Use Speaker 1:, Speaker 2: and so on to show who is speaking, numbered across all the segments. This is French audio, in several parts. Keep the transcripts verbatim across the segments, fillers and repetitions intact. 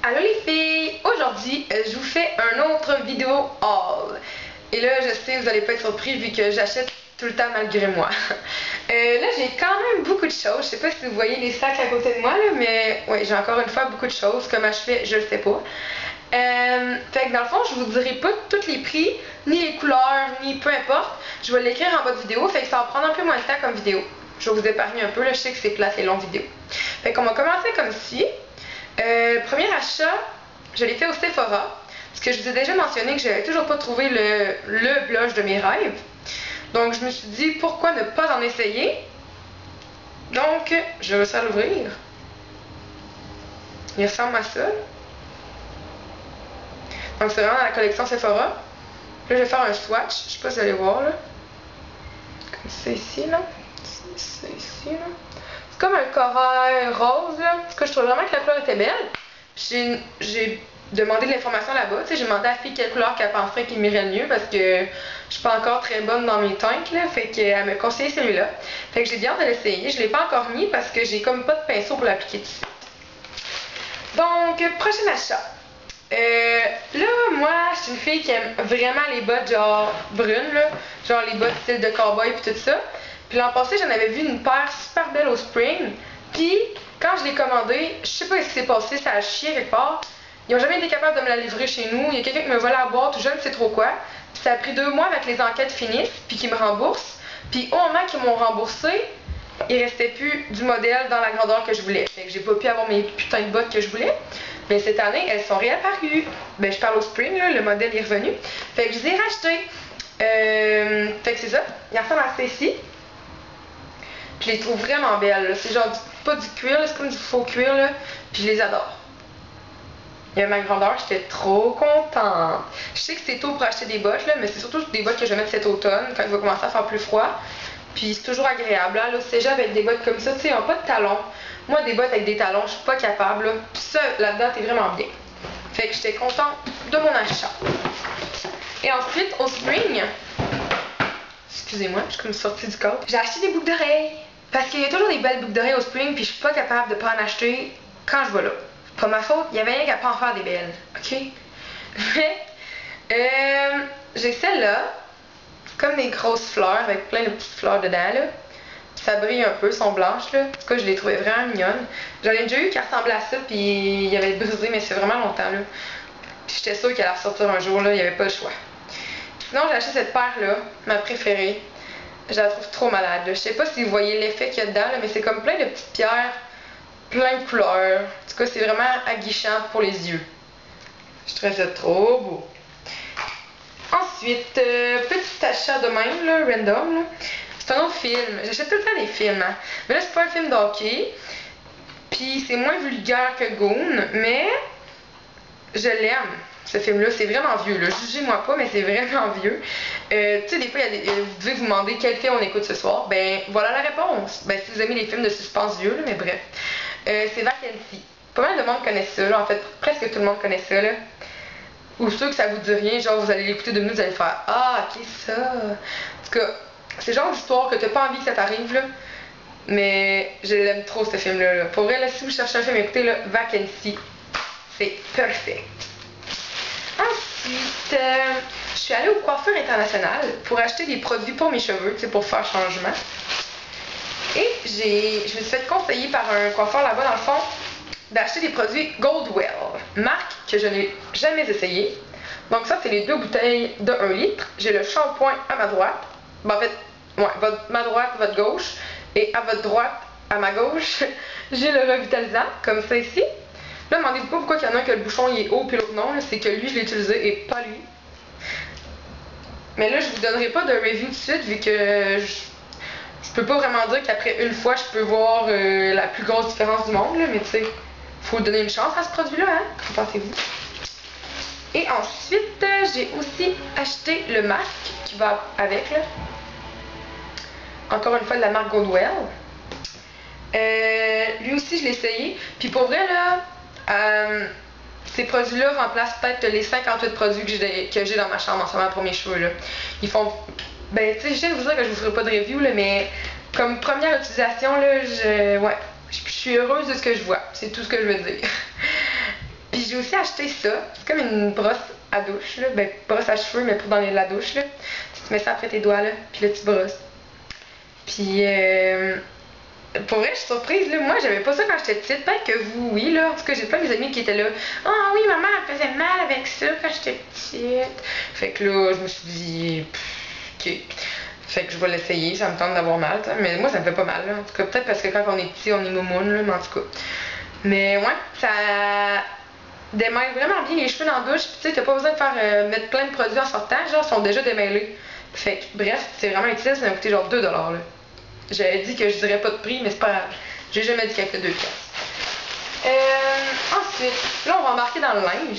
Speaker 1: Allô les filles! Aujourd'hui, euh, je vous fais un autre vidéo haul. Et là, je sais, vous allez pas être surpris vu que j'achète tout le temps malgré moi. euh, là, j'ai quand même beaucoup de choses. Je sais pas si vous voyez les sacs à côté de moi, là, mais ouais, j'ai encore une fois beaucoup de choses. Comment je fais, je le sais pas. Euh, fait que dans le fond, je vous dirai pas tous les prix, ni les couleurs, ni peu importe. Je vais l'écrire en bas de vidéo, fait que ça va prendre un peu moins de temps comme vidéo. Je vais vous épargner un peu, là, je sais que c'est plate les longues vidéos. Fait qu'on va commencer comme ci. Euh, premier achat, je l'ai fait au Sephora, parce que je vous ai déjà mentionné que j'avais toujours pas trouvé le, le blush de mes rêves. Donc je me suis dit pourquoi ne pas en essayer. Donc je vais ça l'ouvrir. Il ressemble à ça. Donc c'est vraiment dans la collection Sephora. Là je vais faire un swatch, je sais pas si vous allez voir là. Comme ça ici là. C'est ici là. C'est comme un corail rose là. En tout cas je trouve vraiment que la couleur était belle. J'ai demandé de l'information là-bas. J'ai demandé à la fille quelle couleur qu'elle penserait qu'il m'irait le mieux parce que je suis pas encore très bonne dans mes teintes là. Fait qu'elle m'a conseillé celui-là. Fait que j'ai bien hâte de l'essayer. Je l'ai pas encore mis parce que j'ai comme pas de pinceau pour l'appliquer dessus. Donc, prochain achat. Euh, là, moi, je suis une fille qui aime vraiment les bottes genre brunes, là, genre les bottes style de cowboy et tout ça. Puis l'an passé, j'en avais vu une paire super belle au spring. Puis, quand je l'ai commandée, je sais pas ce qui s'est passé, ça a chié quelque part. Ils ont jamais été capables de me la livrer chez nous. Il y a quelqu'un qui me volait la boîte ou je ne sais trop quoi. Puis ça a pris deux mois avec les enquêtes finissent, puis qu'ils me remboursent. Puis au moment qu'ils m'ont remboursé, il restait plus du modèle dans la grandeur que je voulais. Fait que j'ai pas pu avoir mes putains de bottes que je voulais. Mais cette année, elles sont réapparues. Ben, je parle au spring, là, le modèle est revenu. Fait que je les ai rachetées. Euh, fait que c'est ça. Il ressemble à ça ici. Puis je les trouve vraiment belles. C'est genre du, pas du cuir, c'est comme du faux cuir. Là. Puis je les adore. Il y a ma grandeur, j'étais trop contente. Je sais que c'est tôt pour acheter des bottes, là, mais c'est surtout des bottes que je vais mettre cet automne, quand il va commencer à faire plus froid. Puis c'est toujours agréable. Là, au cégep avec des bottes comme ça, tu sais, ils n'ont pas de talons. Moi, des bottes avec des talons, je suis pas capable. Là. Puis ça, là-dedans, t'es vraiment bien. Fait que j'étais contente de mon achat. Et ensuite, au spring, excusez-moi, je suis comme sortie du corps. J'ai acheté des boucles d'oreilles. Parce qu'il y a toujours des belles boucles d'oreilles au spring, puis je suis pas capable de pas en acheter quand je vais là. Pas ma faute, il y avait rien qu'à pas en faire des belles. Ok? Mais, euh, j'ai celle-là. Comme des grosses fleurs avec plein de petites fleurs dedans là. Ça brille un peu, sont blanches là. En tout cas, je les trouvais vraiment mignonnes. J'en ai déjà eu qui ressemblaient à ça, puis il avait brisé, mais c'est vraiment longtemps là. Puis j'étais sûre qu'elle allait ressortir un jour là, il n'y avait pas le choix. Sinon, j'ai acheté cette paire là, ma préférée. Je la trouve trop malade. Là. Je sais pas si vous voyez l'effet qu'il y a dedans, là, mais c'est comme plein de petites pierres, plein de couleurs. En tout cas, c'est vraiment aguichant pour les yeux. Je trouve ça trop beau. Ensuite, euh, petit achat de même, là, random, là. C'est un autre film. J'achète tout le temps des films, hein. Mais là, c'est pas un film d'hockey. Puis c'est moins vulgaire que Goon, mais je l'aime, ce film-là. C'est vraiment vieux, là. Jugez-moi pas, mais c'est vraiment vieux. Euh, tu sais, des fois, y a des, vous devez vous demander quel film on écoute ce soir. Ben, voilà la réponse. Ben, si vous aimez les films de suspense vieux, là, mais bref. Euh, c'est Vacancy. Pas mal de monde connaît ça, là. En fait, presque tout le monde connaît ça, là. Ou ceux que ça vous dit rien, genre vous allez l'écouter deux minutes, vous allez faire ah, ok, ça. En tout cas, c'est genre d'histoire que t'as pas envie que ça t'arrive, là. Mais je l'aime trop, ce film-là. Là. Pour vrai, là, si vous cherchez un film, écoutez, là, Vacancy. C'est parfait. Ensuite, euh, je suis allée au Coiffeur International pour acheter des produits pour mes cheveux, tu sais, pour faire changement. Et j'ai, je me suis fait conseiller par un coiffeur là-bas, dans le fond, d'acheter des produits Goldwell, marque que je n'ai jamais essayé. Donc ça, c'est les deux bouteilles de un litre. J'ai le shampoing à ma droite. Ben, en fait, ouais, votre, ma droite, votre gauche. Et à votre droite, à ma gauche, j'ai le revitalisant, comme ça ici. Là, demandez-vous pas pourquoi il y en a un que le bouchon il est haut puis l'autre non. C'est que lui, je l'ai utilisé et pas lui. Mais là, je vous donnerai pas de review tout de suite vu que je, je peux pas vraiment dire qu'après une fois, je peux voir euh, la plus grosse différence du monde. Là, mais tu sais, faut donner une chance à ce produit-là, hein? Pensez-vous. Et ensuite, euh, j'ai aussi acheté le masque qui va avec, là. Encore une fois, de la marque Goldwell. Euh, lui aussi, je l'ai essayé. Puis pour vrai, là, euh, ces produits-là remplacent peut-être les cinquante-huit produits que j'ai dans ma chambre en ce moment pour mes cheveux, là. Ils font... Ben, tu sais, je viens de vous dire que je vous ferai pas de review, là, mais comme première utilisation, là, je... Ouais. Je suis heureuse de ce que je vois. C'est tout ce que je veux dire. Puis je j'ai aussi acheté ça. C'est comme une brosse à douche, là. Ben, brosse à cheveux, mais pour dans la douche, là. Tu mets ça après tes doigts, là, puis là, tu brosses. Puis, euh, pour vrai, je suis surprise, là. Moi, j'avais pas ça quand j'étais petite. Peut-être que vous, oui, là. En tout cas, j'ai plein de mes amis qui étaient là. Ah oh, oui, maman, elle faisait mal avec ça quand j'étais petite. Fait que là, je me suis dit, ok. Fait que je vais l'essayer, ça me tente d'avoir mal, t'sais. Mais moi, ça me fait pas mal, là. En tout cas, peut-être parce que quand on est petit, on est moumoune, là, mais en tout cas. Mais ouais, ça démêle vraiment bien les cheveux dans la douche. Puis tu sais, t'as pas besoin de faire euh, mettre plein de produits en sortant, genre, ils sont déjà démêlés. Fait que, bref, c'est vraiment utile, ça m'a coûté genre deux dollars, là. J'avais dit que je dirais pas de prix, mais c'est pas grave. J'ai jamais dit qu'elle coûtait deux piastres. Euh, ensuite, là, on va embarquer dans le linge.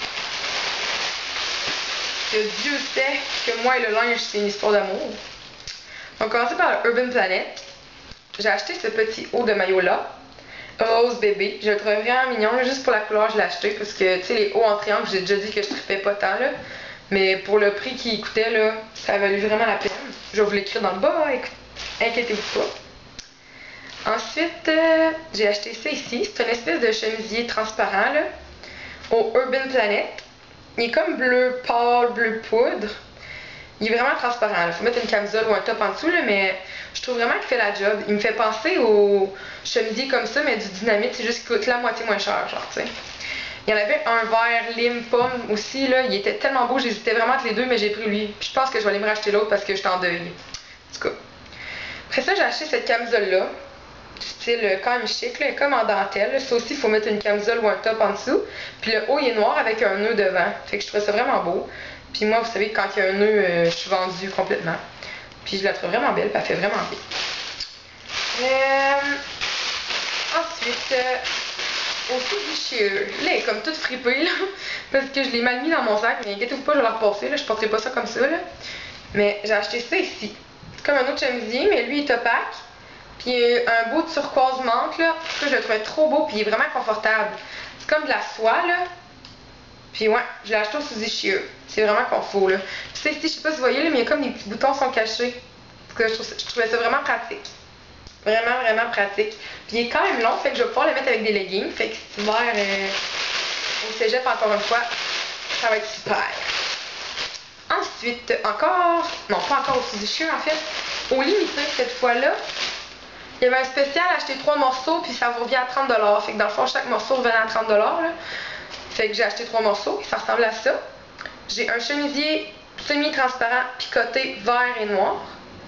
Speaker 1: Que Dieu sait que moi et le linge, c'est une histoire d'amour. On va commencer par le Urban Planet. J'ai acheté ce petit haut de maillot-là. Rose bébé. Je le trouvais vraiment mignon. Là, juste pour la couleur, je l'ai acheté. Parce que, tu sais, les hauts en triangle, j'ai déjà dit que je trippais pas tant, là. Mais pour le prix qu'il coûtait, là, ça a valu vraiment la peine. Je vais vous l'écrire dans le bas, inquiétez-vous pas. Ensuite, euh, j'ai acheté ça ici. C'est une espèce de chemisier transparent, là, au Urban Planet. Il est comme bleu pâle, bleu poudre. Il est vraiment transparent. Il faut mettre une camisole ou un top en dessous, là, mais je trouve vraiment qu'il fait la job. Il me fait penser aux chemisiers comme ça, mais du dynamite, c'est juste qu'il coûte la moitié moins cher, genre, tu sais. Il y en avait un vert lime pomme aussi, là. Il était tellement beau, j'hésitais vraiment entre les deux, mais j'ai pris lui. Puis je pense que je vais aller me racheter l'autre parce que je suis en deuil. En tout cas. Après ça, j'ai acheté cette camisole-là. Style quand même chic, là, comme en dentelle. Ça aussi, il faut mettre une camisole ou un top en dessous. Puis le haut, il est noir avec un nœud devant. Fait que je trouvais ça vraiment beau. Puis moi, vous savez, quand il y a un nœud, euh, je suis vendue complètement. Puis je la trouve vraiment belle, puis elle fait vraiment bien. Euh... Ensuite, euh... au Suzy Shear. Là, elle est comme toute fripée, là. Parce que je l'ai mal mis dans mon sac. Mais inquiétez-vous pas, je vais la repasser, là. Je porterai pas ça comme ça, là. Mais j'ai acheté ça ici. C'est comme un autre chemisier, mais lui, il est opaque. Puis il y a un beau turquoise menthe, là. Ça, je le trouvais trop beau, puis il est vraiment confortable. C'est comme de la soie, là. Puis ouais, je l'ai acheté au Suzy Shear. C'est vraiment confort, là. Puis ça, ici, je sais pas si vous voyez, là, mais il y a comme des petits boutons qui sont cachés. Parce que je, trouve, je trouvais ça vraiment pratique. Vraiment, vraiment pratique. Puis il est quand même long, fait que je vais pouvoir le mettre avec des leggings. Fait que cet hiver, euh, au cégep, encore une fois, ça va être super. Ensuite, encore... Non, pas encore au Suzy Shear, en fait. Au limité, cette fois-là, il y avait un spécial, acheter trois morceaux, puis ça vous revient à trente dollars. Fait que dans le fond, chaque morceau revenait à trente dollars, là. Fait que j'ai acheté trois morceaux, ça ressemble à ça. J'ai un chemisier semi-transparent picoté vert et noir.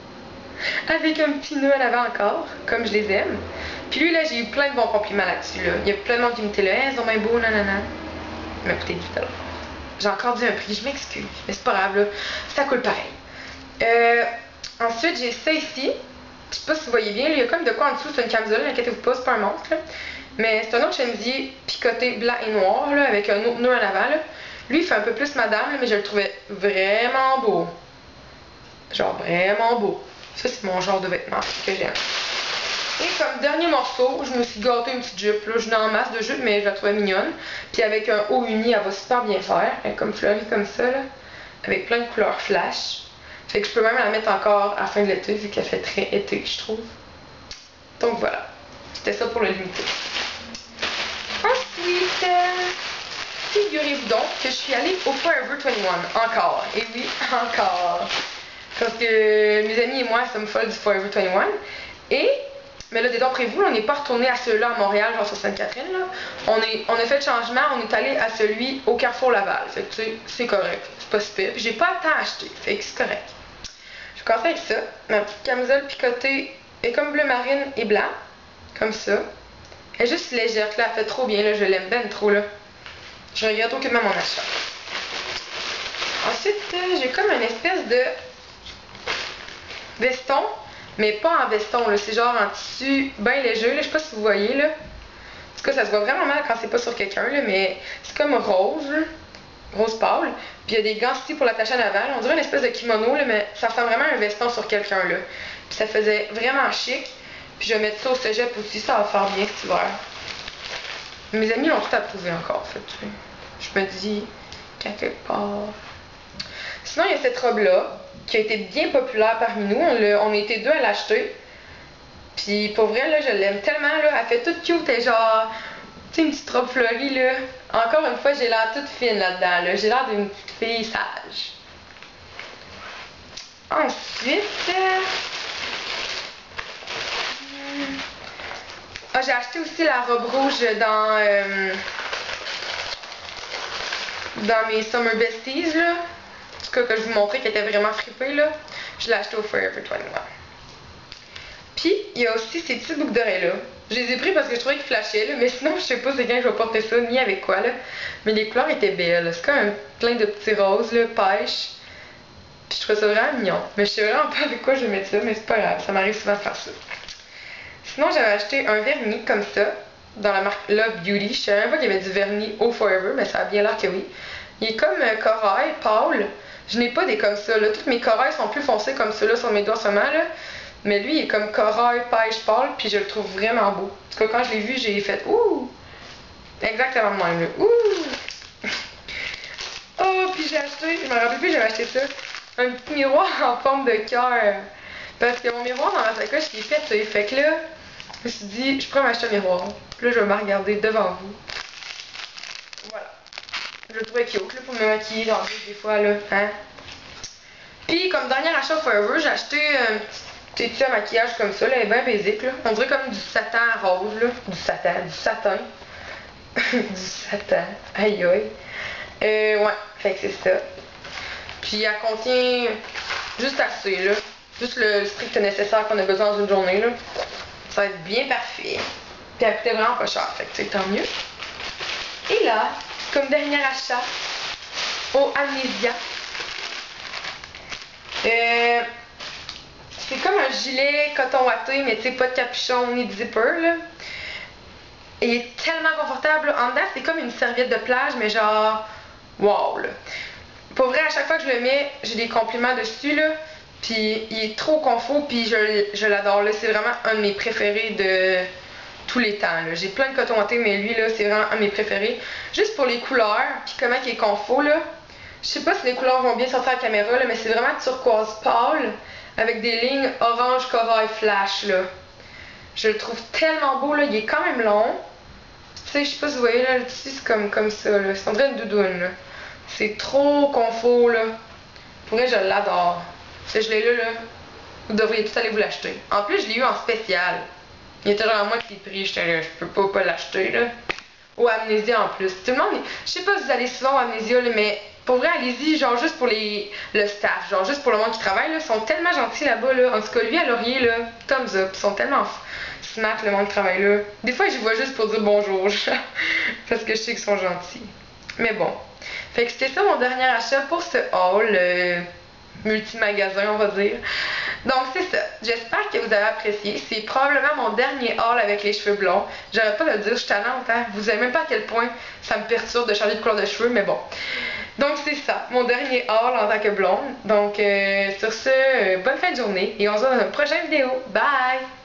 Speaker 1: Avec un petit nœud à l'avant encore, comme je les aime. Puis lui, là, j'ai eu plein de bons compliments là-dessus, là. Il y a plein de monde qui me dit là, hey, ils sont bien beaux, nanana. Il m'a coûté dix dollars. J'ai encore dit un prix, je m'excuse. Mais c'est pas grave, là. Ça coûte pareil. Euh, ensuite, j'ai ça ici. Je sais pas si vous voyez bien, là, il y a comme de quoi en dessous, c'est une camisole, n'inquiétez-vous pas, c'est pas un monstre, là. Mais c'est un autre chemisier picoté blanc et noir, là, avec un autre nœud en avant, là. Lui, il fait un peu plus madame, là, mais je le trouvais vraiment beau. Genre vraiment beau. Ça, c'est mon genre de vêtements que j'aime. Et comme dernier morceau, je me suis gâtée une petite jupe, là. Je n'ai en masse de jupe, mais je la trouvais mignonne. Puis avec un haut uni, elle va super bien faire. Elle est comme fleurie comme ça, là. Avec plein de couleurs flash. Fait que je peux même la mettre encore à la fin de l'été, vu qu'elle fait très été, je trouve. Donc voilà. C'était ça pour le limité. Ensuite, euh, figurez-vous donc que je suis allée au Forever vingt et un. Encore. Et oui, encore. Parce que mes amis et moi sommes folles du Forever vingt et un. Et, mais là, dénombrez-vous, on n'est pas retourné à celui-là à Montréal, genre sur Sainte-Catherine, là. On, est, on a fait le changement, on est allé à celui au Carrefour Laval. Fait que, tu sais, c'est correct. C'est pas super. J'ai pas le temps à acheter. Fait que c'est correct. Je vais commencer avec ça. Ma petite camisole picotée est comme bleu marine et blanc. Comme ça. Elle est juste légère, là. Elle fait trop bien, là. Je l'aime ben trop, là. Je regrette aucunement mon achat. Ensuite, euh, j'ai comme une espèce de veston, mais pas en veston, là. C'est genre en tissu bien léger, là. Je sais pas si vous voyez, là. En tout cas, ça se voit vraiment mal quand c'est pas sur quelqu'un, là, mais c'est comme rose, là. Rose pâle. Puis il y a des gants ici pour l'attacher en avant. On dirait une espèce de kimono, là, mais ça ressemble vraiment à un veston sur quelqu'un, là. Puis ça faisait vraiment chic. Puis je vais mettre ça au cégep aussi, ça va faire bien cet hiver. Mes amis l'ont tout approuvé encore, en fait. Je me dis qu'à quelque part. Sinon, il y a cette robe-là, qui a été bien populaire parmi nous. On, a, on a été deux à l'acheter. Puis pour vrai, là, je l'aime tellement, là. Elle fait toute cute et genre... sais, une petite robe fleurie, là. Encore une fois, j'ai l'air toute fine là-dedans, là. J'ai l'air d'une petite fille sage. Ensuite... Euh... Ah, j'ai acheté aussi la robe rouge dans... Euh... dans mes Summer Besties, là. En tout cas, que je vous montrais qu'elle était vraiment fripée, là. Je l'ai acheté au Forever vingt-et-un. Puis, il y a aussi ces petites boucles d'oreilles là. Je les ai pris parce que je trouvais qu'ils flashaient, là, mais sinon, je sais pas c'est quand je vais porter ça, ni avec quoi, là. Mais les couleurs étaient belles. C'est comme plein de petits roses, là, pêche. Puis je trouvais ça vraiment mignon. Mais je sais vraiment pas avec quoi je vais mettre ça, mais c'est pas grave, ça m'arrive souvent de faire ça. Sinon, j'avais acheté un vernis comme ça, dans la marque Love Beauty. Je savais même pas qu'il y avait du vernis au Forever, mais ça a bien l'air que oui. Il est comme euh, corail, pâle. Je n'ai pas des comme ça, là. Toutes mes corails sont plus foncés comme ceux-là sur mes doigts seulement, là. Mais lui, il est comme corail, pêche, pâle, puis je le trouve vraiment beau. En tout cas, quand je l'ai vu, j'ai fait « Ouh! » Exactement le même, là. « Ouh! » Oh, puis j'ai acheté, je me rappelle plus, j'avais acheté ça, un petit miroir en forme de cœur. Parce que mon miroir dans ma sacoche, il est pété. Fait que là, je me suis dit, je pourrais m'acheter un miroir. Puis là, je vais me regarder devant vous. Voilà. Je le trouvais cute, là, pour me maquiller dans des fois, là. Hein? Puis, comme dernier achat Forever, j'ai acheté un petit petit maquillage comme ça, là, elle est bien basique, là. On dirait comme du satin rose, là. Du satin, du satin. Du satin. Aïe aïe. Euh, ouais, fait que c'est ça. Puis, elle contient juste assez, là. Juste le strict nécessaire qu'on a besoin dans une journée, là. Ça va être bien parfait. Puis, elle coûtait vraiment pas cher, fait que c'est tant mieux. Et là, comme dernier achat, au Amnesia. Euh... C'est comme un gilet coton watté, mais tu sais, pas de capuchon ni de zipper, là. Et il est tellement confortable. En dedans, c'est comme une serviette de plage, mais genre, wow, là. Pour vrai, à chaque fois que je le mets, j'ai des compliments dessus, là. Puis il est trop confort, puis je, je l'adore, là. C'est vraiment un de mes préférés de tous les temps, là. J'ai plein de coton watté, mais lui, là, c'est vraiment un de mes préférés. Juste pour les couleurs, puis comment il est confort, là. Je sais pas si les couleurs vont bien sortir à la caméra, là, mais c'est vraiment turquoise pâle. Avec des lignes orange corail flash, là. Je le trouve tellement beau, là. Il est quand même long. Tu sais, je sais pas si vous voyez, là, le tissu, c'est comme, comme ça, là. C'est en vrai une doudoune, là. C'est trop confort, là. Pour vrai, je l'adore. Ce gilet-là, là, vous devriez tous aller vous l'acheter. En plus, je l'ai eu en spécial. Il était genre à moi qui l'ai pris. J'étais là, je peux pas pas l'acheter, là. Au Amnesia, en plus. Tout le monde, je sais pas si vous allez souvent au Amnesia, là, mais... Pour vrai, allez-y, genre juste pour les le staff, genre juste pour le monde qui travaille, là, ils sont tellement gentils là-bas, là. En tout cas, lui à Laurier, là, thumbs up, ils sont tellement smart, le monde qui travaille là. Des fois, je les vois juste pour dire bonjour, parce que je sais qu'ils sont gentils. Mais bon. Fait que c'était ça mon dernier achat pour ce haul, euh, multi-magasin, on va dire. Donc, c'est ça. J'espère que vous avez apprécié. C'est probablement mon dernier haul avec les cheveux blonds. J'arrête pas de le dire, je suis tannante, hein. Vous savez même pas à quel point ça me perturbe de changer de couleur de cheveux, mais bon. Donc c'est ça, mon dernier haul en tant que blonde. Donc euh, sur ce, euh, bonne fin de journée et on se voit dans une prochaine vidéo. Bye!